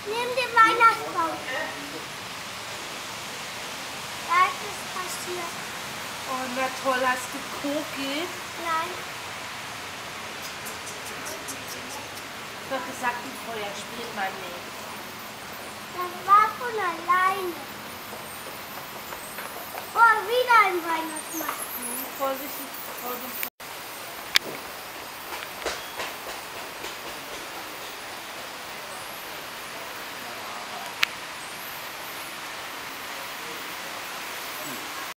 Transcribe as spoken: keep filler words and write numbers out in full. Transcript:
Neben dem Weihnachtsbaum. Da ist es passiert. Oh, na toll, hast du gekokelt? Nein. Ich hab gesagt, ein Feuer spielt man nicht. Das war von alleine. Oh, wieder ein Weihnachtsmann. Hm, vorsichtig.